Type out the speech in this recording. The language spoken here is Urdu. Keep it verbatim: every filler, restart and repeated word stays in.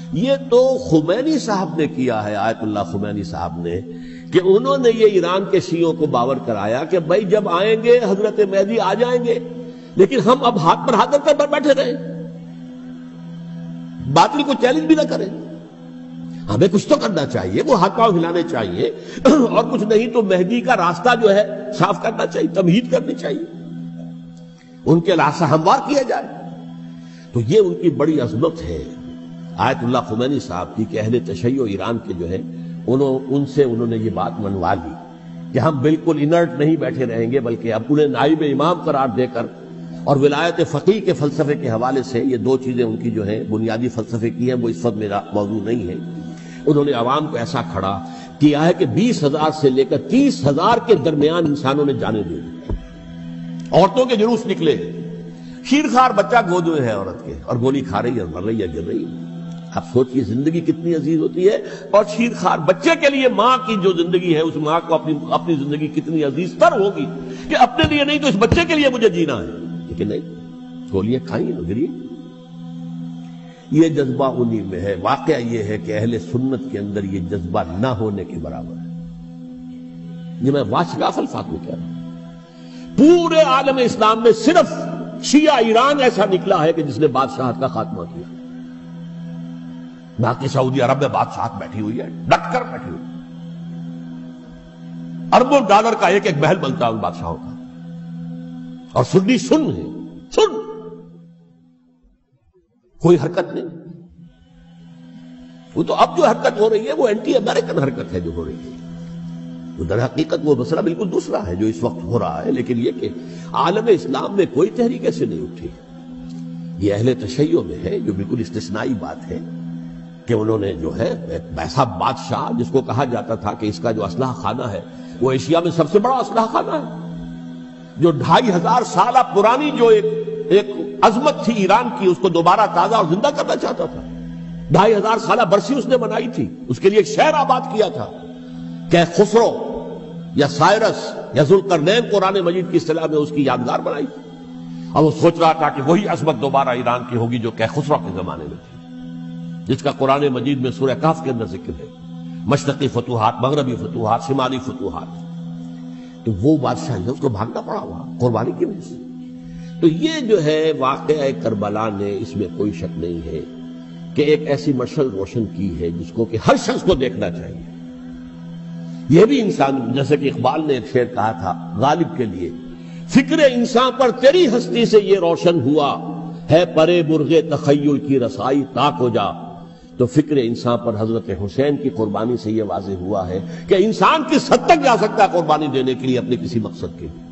یہ تو خمینی صاحب نے کیا ہے، آیت اللہ خمینی صاحب نے، کہ انہوں نے یہ ایران کے شیعوں کو باور کرایا کہ بھائی جب آئیں گے حضرت مہدی آ جائیں گے، لیکن ہم اب ہاتھ پر ہاتھ رکھ کر بیٹھے رہیں، باطل کو چیلنج بھی نہ کریں، ہمیں کچھ تو کرنا چاہیے، وہ ہاتھ پاؤں ہلانے چاہیے، اور کچھ نہیں تو مہدی کا راستہ جو ہے صاف کرنا چاہیے، تمہید کرنی چاہیے، ان کے راستہ ہموار کیا جائے۔ تو یہ ان کی بڑی عظمت ہے آیت اللہ خمینی صاحب کی کہ اہل تشیع ایران کے جو ہے انہوں ان سے انہوں نے یہ بات منوا لی کہ ہم بالکل انرٹ نہیں بیٹھے رہیں گے، بلکہ اب انہیں نائب امام قرار دے کر اور ولایت فقیہ کے فلسفے کے حوالے سے، یہ دو چیزیں ان کی جو ہیں بنیادی فلسفے کی ہیں، وہ اس وقت میرا موضوع نہیں ہے، انہوں نے عوام کو ایسا کھڑا کیا ہے کہ بیس ہزار سے لے کر تیس ہزار کے درمیان انسانوں نے جانیں دے دی، عورتوں کے جلوس نکلے، شیرخوار بچہ گود میں ہے عورت کے اور گولی کھا رہی ہے، مر رہی ہے، گر رہی ہے۔ آپ سوچئے زندگی کتنی عزیز ہوتی ہے، اور شیرخوار بچے کے لیے ماں کی جو زندگی ہے، اس ماں کو اپنی اپنی زندگی کتنی عزیز تر ہوگی کہ اپنے لیے نہیں تو اس بچے کے لیے مجھے جینا ہے، لیکن نہیں، گولیاں کھائیں گری۔ یہ جذبہ انہی میں ہے۔ واقعہ یہ ہے کہ اہل سنت کے اندر یہ جذبہ نہ ہونے کے برابر ہے۔ یہ میں واشگاف الفاظ میں کہہ رہا ہوں، پورے عالم اسلام میں صرف شیعہ ایران ایسا نکلا ہے کہ جس نے بادشاہت کا خاتمہ کیا، باقی سعودی عرب میں بادشاہت بیٹھی ہوئی ہے، ڈٹ کر بیٹھی ہوئی، اربوں ڈالر کا ایک ایک محل بنتا ہے ان بادشاہوں کا، اور سنی سن ہے، سن، کوئی حرکت نہیں۔ وہ تو اب جو حرکت ہو رہی ہے وہ اینٹی امریکن حرکت ہے جو ہو رہی ہے، وہ در حقیقت وہ مسئلہ بالکل دوسرا ہے جو اس وقت ہو رہا ہے، لیکن یہ کہ عالم اسلام میں کوئی تحریک ایسے نہیں اٹھی۔ یہ اہل تشیع میں ہے جو بالکل استثنائی بات ہے کہ انہوں نے جو ہے ایسا بادشاہ جس کو کہا جاتا تھا کہ اس کا جو اسلحہ خانہ ہے وہ ایشیا میں سب سے بڑا اسلحہ خانہ ہے، جو ڈھائی ہزار سالہ پرانی جو ایک ایک عظمت تھی ایران کی، اس کو دوبارہ تازہ اور زندہ کرنا چاہتا تھا۔ ڈھائی ہزار سالہ برسی اس نے بنائی تھی، اس کے لیے ایک شہر آباد کیا تھا کہ خسرو یا سائرس یا ذوالقرنین قرآن مجید کی اصطلاح میں اس کی یادگار بنائی تھی، اور وہ سوچ رہا تھا کہ وہی عظمت دوبارہ ایران کی ہوگی جو کہ خسرو کے زمانے میں تھی، جس کا قرآن مجید میں سورہ کہف کے اندر ذکر ہے، مشرقی فتوحات، مغربی فتوحات، شمالی فتوحات۔ تو وہ بادشاہ ہے، اس کو بھاگنا پڑا ہوا قربانی کی وجہ سے۔ تو یہ جو ہے واقعہ کربلا نے، اس میں کوئی شک نہیں ہے کہ ایک ایسی مشعل روشن کی ہے جس کو کہ ہر شخص کو دیکھنا چاہیے۔ یہ بھی انسان، جیسے کہ اقبال نے ایک شعر کہا تھا غالب کے لیے، فکر انسان پر تیری ہستی سے یہ روشن ہوا ہے، پرے مرغ تخیل کی رسائی تاک ہو جا۔ تو فکر انسان پر حضرت حسین کی قربانی سے یہ واضح ہوا ہے کہ انسان کس حد تک جا سکتا ہے قربانی دینے کے لیے اپنے کسی مقصد کے لیے۔